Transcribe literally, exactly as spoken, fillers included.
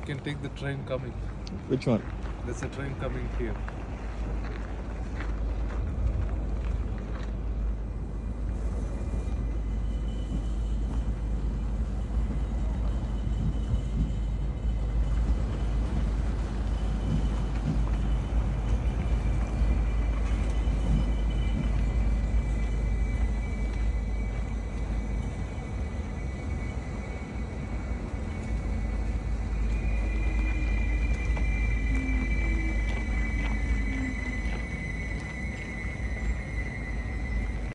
can take the train coming. Which one? There's a train coming here.